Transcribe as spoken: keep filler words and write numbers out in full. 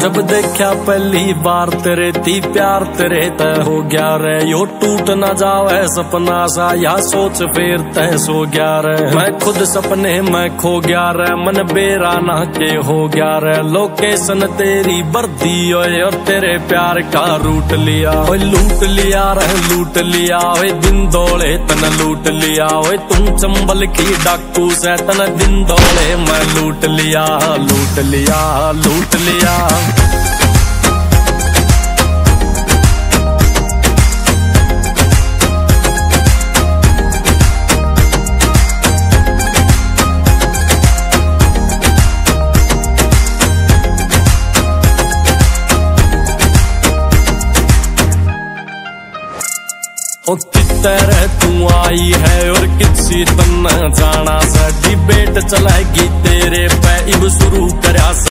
जब देखा पहली बार तेरे ती प्यार तेरे तय हो गया रे, यो टूट न जावे सपना सा या सोच फिर तय सो गया रे। मैं खुद सपने में खो गया रे, मन बेरा ना के हो गया रे। लोकेशन तेरी बर्दी ओए और तेरे प्यार का रूट लिया, ओए लूट लिया रे लूट लिया, ओए दिन दौड़े तन लूट लिया। ओए तुम चंबल की डाकू से तन दिन दौड़े मैं लूट लिया लूट लिया लूट लिया। ओ कितने तू आई है और किसी तन जाना सा, डिबेट चलाएगी तेरे पे इब शुरू करा।